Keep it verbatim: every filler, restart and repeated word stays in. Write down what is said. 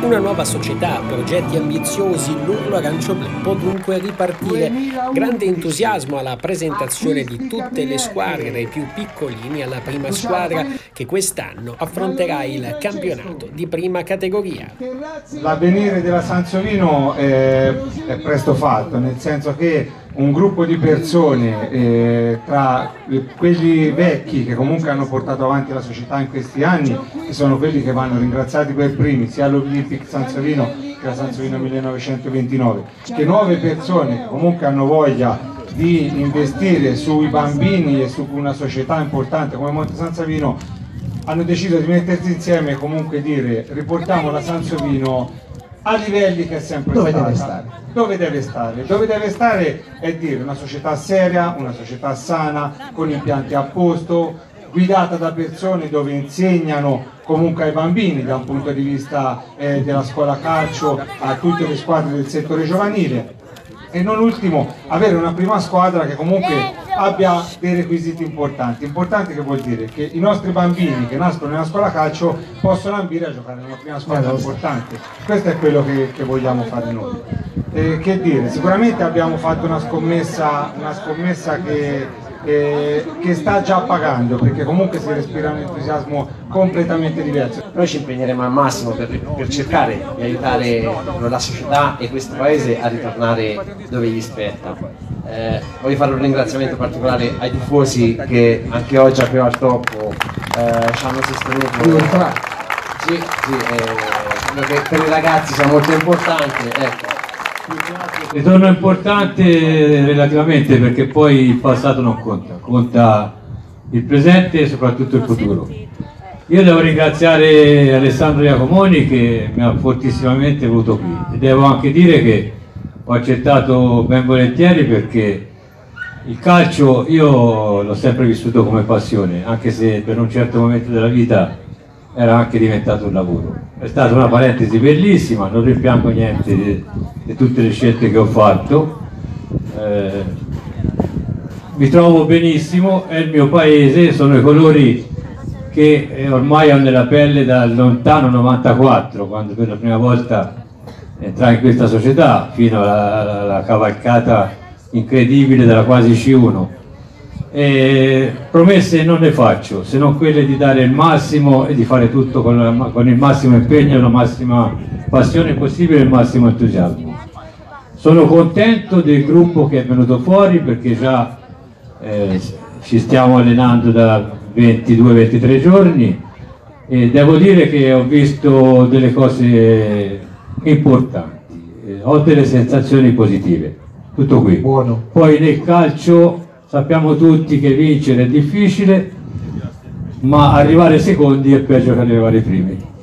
Una nuova società, progetti ambiziosi, l'Urlo Arancio Blu può dunque ripartire. Grande entusiasmo alla presentazione di tutte le squadre, dai più piccolini alla prima squadra che quest'anno affronterà il campionato di prima categoria. L'avvenire della Sansovino è, è presto fatto, nel senso che un gruppo di persone, eh, tra quelli vecchi che comunque hanno portato avanti la società in questi anni, che sono quelli che vanno ringraziati per primi, sia l'Olympic Sansovino che la Sansovino millenovecentoventinove, che nuove persone che comunque hanno voglia di investire sui bambini e su una società importante come Monte Sansovino, hanno deciso di mettersi insieme e comunque dire: riportiamo la Sansovino a livelli che è sempre dove stata. Deve stare. Dove deve stare? Dove deve stare è dire una società seria, una società sana, con impianti a posto, guidata da persone dove insegnano comunque ai bambini da un punto di vista eh, della scuola calcio, a tutte le squadre del settore giovanile, e non ultimo avere una prima squadra che comunque abbia dei requisiti importanti. Importanti che vuol dire che i nostri bambini che nascono nella scuola calcio possono ambire a giocare nella prima squadra importante. Questo è quello che, che vogliamo fare noi. Eh, che dire, sicuramente abbiamo fatto una scommessa, una scommessa che, eh, che sta già pagando, perché comunque si respira un entusiasmo completamente diverso. Noi ci impegneremo al massimo per, per cercare di aiutare la società e questo paese a ritornare dove gli spetta. Eh, voglio fare un ringraziamento particolare ai tifosi che anche oggi a Pieve al Toppo eh, ci hanno sostenuto. Sì, sì, eh, che per i ragazzi sia molto importante. Ecco. Ritorno importante relativamente, perché poi il passato non conta, conta il presente e soprattutto il futuro. Io devo ringraziare Alessandro Iacomoni che mi ha fortissimamente voluto qui, e devo anche dire che ho accettato ben volentieri, perché il calcio io l'ho sempre vissuto come passione, anche se per un certo momento della vita era anche diventato un lavoro. È stata una parentesi bellissima, non rimpiango niente di, di tutte le scelte che ho fatto, eh, mi trovo benissimo, è il mio paese, sono i colori che ormai ho nella pelle dal lontano novantaquattro, quando per la prima volta entrai in questa società, fino alla, alla, alla cavalcata incredibile della quasi C uno. E promesse non ne faccio, se non quelle di dare il massimo e di fare tutto con, la, con il massimo impegno, la massima passione possibile e il massimo entusiasmo. Sono contento del gruppo che è venuto fuori, perché già eh, ci stiamo allenando da ventidue ventitré giorni e devo dire che ho visto delle cose importanti, eh, ho delle sensazioni positive, tutto qui. Buono. Poi nel calcio sappiamo tutti che vincere è difficile, ma arrivare secondi è peggio che arrivare primi.